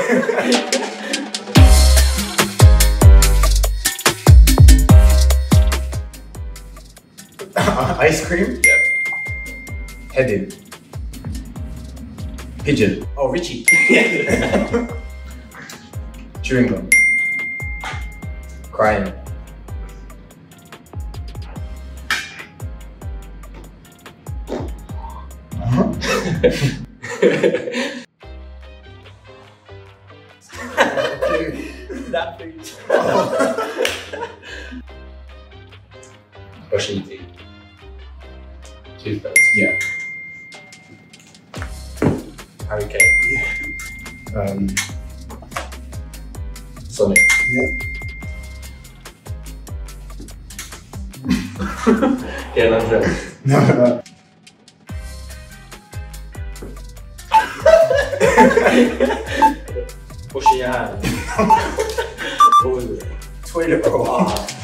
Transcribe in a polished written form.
Ice cream? Yeah. Headed. Pigeon. Oh, Richie. Chewing gum. Crying. That food. Brushing teeth. Toothpaste. Yeah. Harry Kane. Yeah. Sonic. Yeah. Yeah, that's it. No. Washing your hands. What was it? Toilet roll. Ah.